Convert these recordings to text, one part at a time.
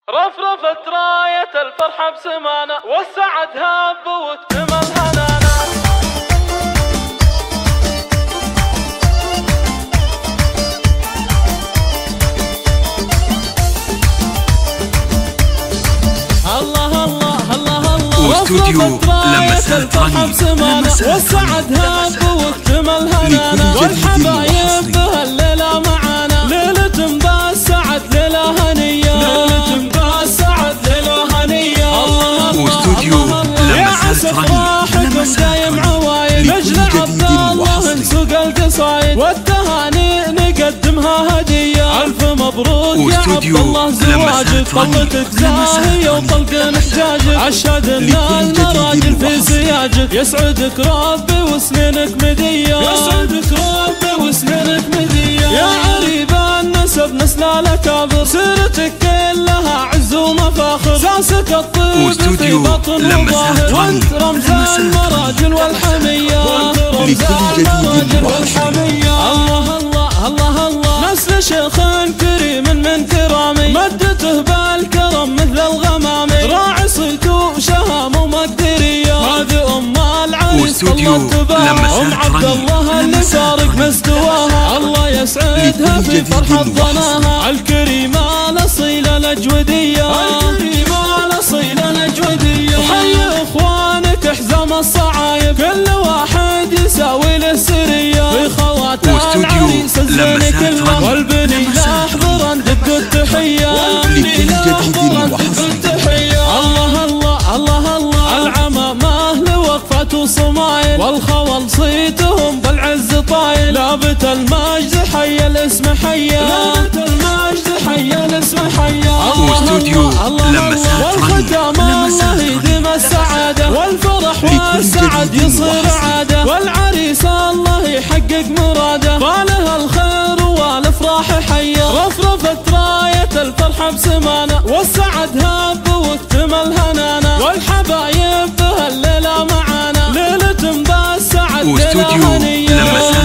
رفرفت راية الفرحة بسمانة والسعد هاب واكتمل هنانا. الله الله الله الله. رفرفت راية الفرحة بسمانة والسعد هاب واكتمل هنانا. والحبايب بهالليلة معانا ليلة بالسعد ليلة هنية. افراحكم دايم عوايد نجل عبد الله نسوق القصايد والتهاني نقدمها هديه. الف مبروك يا عبد الله زواجك طلتك زاهيه وطلق محجاجك. اشهد ان المراجل في سياجك يسعدك ربي وسنينك مديه. يسعدك ربي وسنينك مديه. يا عريبه النسب نسل الاكابر سيرتك كلها عز ومفاخر. ساسك الطيب في بطن وظاهر وانت رمز المراجل والحميه. لكل جديد والحميه. الله الله الله الله. نسل شيخ كريم من كرامي مدته بالكرم مثل الغمامي. راعي صيت وشهام ومقدريه. هذه ام العريس طلت باها ام عبد الله اللي فارق مستواها. الله يسعدها في فرحة ظناها. الكريمه الاصيله الاجوديه. الكريمه الاصيله الاجوديه. وحي اخوانك احزام الصعايب كل واحد يساوي له سريه. في خوات العريس الزين كلهم والبني لاحضر ندق التحيه. والبني لاحضر ندق التحيه. الله الله الله الله. العمامه لوقفه وصمايل والخول صيتهم بالعز طايل. لابت المجد حي الاسم حيا. لابت المجد حي الاسم حيا. الله الله والختام الله يديم السعاده والفرح والسعد يصير عاده. والعريس الله يحقق مراده فالها الخير والافراح حيه. رفرفت رايه الفرحه بسمانه والسعد هاب واكتمل هنانا. والحبايب بهالليله معانا ليله بالسعد ليله هنيه.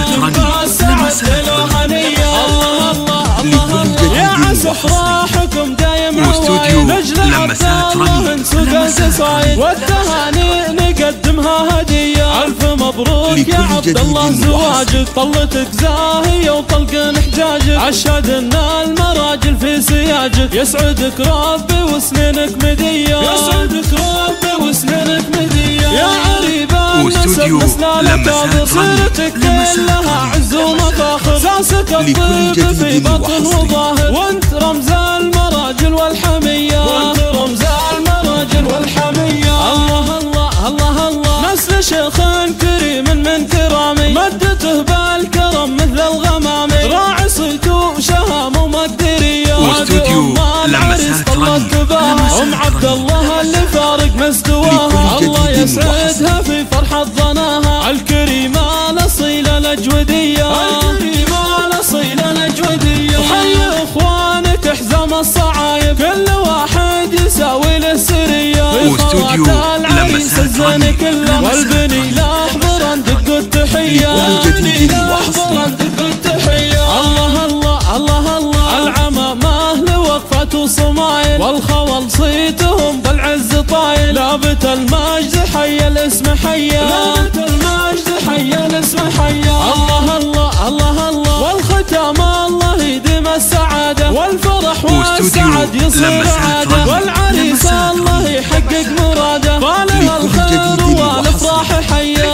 بالسعد ليله هنيه. الله الله الله. يا عسى افراحكم دايم عوايد نجل عبد الله نسوق القصايد والتهاني نقدمها هديه. الف مبروك يا عبد الله زواجك طلتك زاهيه وطلق محجاجك. اشهد ان المراجل في سياجك يسعدك ربي وسنينك مديه. يسعدك ربي وسنينك مديه. يا عريبه النسب نسل الاكابر سيرتك كلها عز ومفاخر. ساسك الطيب في بطن وظاهر وانت رمز المراجل والحميه. وانت رمز المراجل والحميه. الله الله الله الله. نسل شيخ كريم من كرامي مدته بالكرم مثل الغمامي. راعي صيت وشهام ومقدريه. هذه ام العريس طلت باها ام عبد الله اللي فارق مستواها. الله يسعدها في فرحة ظناها. الكريمه الاصيله الاجوديه. الكريمه الاصيله الاجوديه. وحي اخوانك احزام الصعايب كل واحد يساوي له سريه. في خوات العريس الزين كلهم والبني لاحضر ندق التحيه. والبني لاحضر ندق التحيه. الله الله الله الله. العمامه لوقفه وصمايل والخول صيتهم بالعز طايل. لابت المجد حي الاسم حيا. لابت المجد حي الاسم حيا. الله الله الله الله. والختام الله يديم السعاده والفرح والسعد يصير عاده. والعريس الله يحقق مراده فالها الخير والافراح حيا.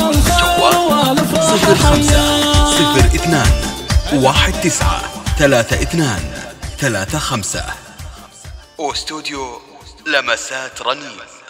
صفر 2 1 9 3 2 3 5. واستوديو لمسات رنين.